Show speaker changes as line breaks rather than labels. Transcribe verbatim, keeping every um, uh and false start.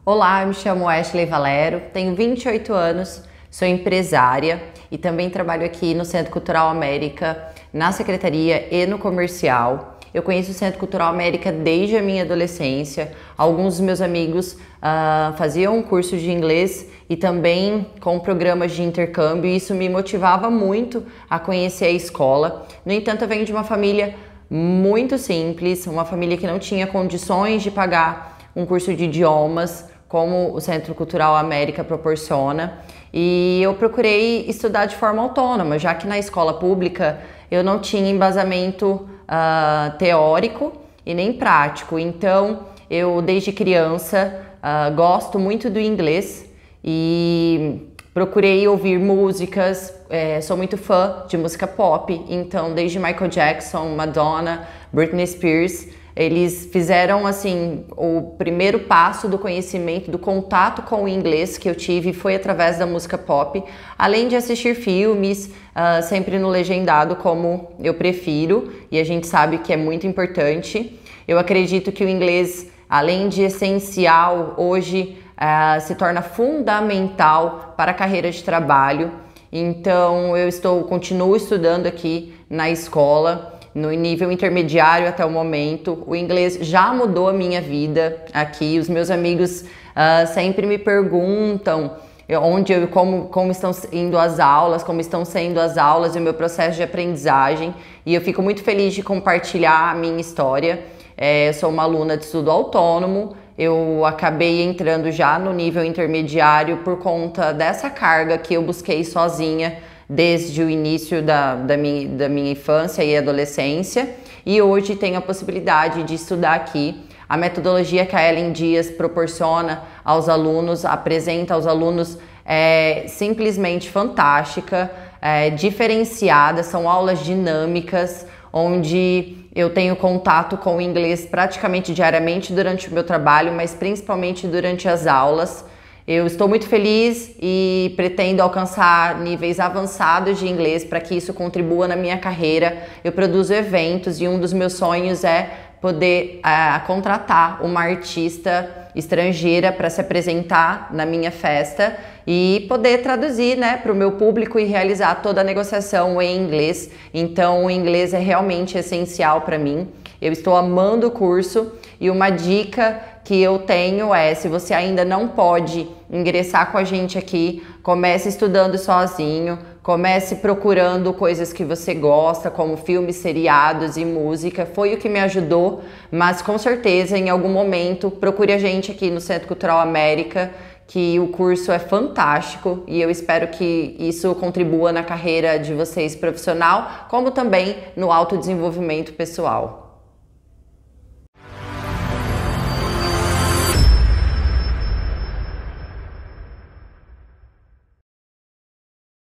Olá, eu me chamo Ashley Valero, tenho vinte e oito anos, sou empresária e também trabalho aqui no Centro Cultural América, na secretaria e no comercial. Eu conheço o Centro Cultural América desde a minha adolescência. Alguns dos meus amigos uh, faziam um curso de inglês e também com programas de intercâmbio, e isso me motivava muito a conhecer a escola. No entanto, eu venho de uma família muito simples, uma família que não tinha condições de pagar um curso de idiomas, como o Centro Cultural América proporciona, e eu procurei estudar de forma autônoma, já que na escola pública eu não tinha embasamento uh, teórico e nem prático. Então, eu desde criança uh, gosto muito do inglês e procurei ouvir músicas, é, sou muito fã de música pop, então desde Michael Jackson, Madonna, Britney Spears, eles fizeram assim o primeiro passo do conhecimento, do contato com o inglês que eu tive foi através da música pop, além de assistir filmes, uh, sempre no legendado como eu prefiro, e a gente sabe que é muito importante. Eu acredito que o inglês, além de essencial, hoje uh, se torna fundamental para a carreira de trabalho. Então eu estou, continuo estudando aqui na escola, no nível intermediário até o momento. O inglês já mudou a minha vida aqui. Os meus amigos uh, sempre me perguntam onde eu, como, como estão indo as aulas, como estão sendo as aulas e o meu processo de aprendizagem. E eu fico muito feliz de compartilhar a minha história. É, eu sou uma aluna de estudo autônomo. Eu acabei entrando já no nível intermediário por conta dessa carga que eu busquei sozinha desde o início da, da, minha, da minha infância e adolescência, e hoje tenho a possibilidade de estudar aqui. A metodologia que a Ellen Dias proporciona aos alunos, apresenta aos alunos, é simplesmente fantástica, é diferenciada, são aulas dinâmicas, onde eu tenho contato com o inglês praticamente diariamente durante o meu trabalho, mas principalmente durante as aulas. Eu estou muito feliz e pretendo alcançar níveis avançados de inglês para que isso contribua na minha carreira. Eu produzo eventos e um dos meus sonhos é poder uh, contratar uma artista estrangeira para se apresentar na minha festa e poder traduzir, né, para o meu público e realizar toda a negociação em inglês. Então o inglês é realmente essencial para mim. Eu estou amando o curso e uma dica que eu tenho é, se você ainda não pode ingressar com a gente aqui, comece estudando sozinho, comece procurando coisas que você gosta, como filmes, seriados e música. Foi o que me ajudou, mas com certeza em algum momento procure a gente aqui no Centro Cultural América, que o curso é fantástico e eu espero que isso contribua na carreira de vocês profissional, como também no autodesenvolvimento pessoal.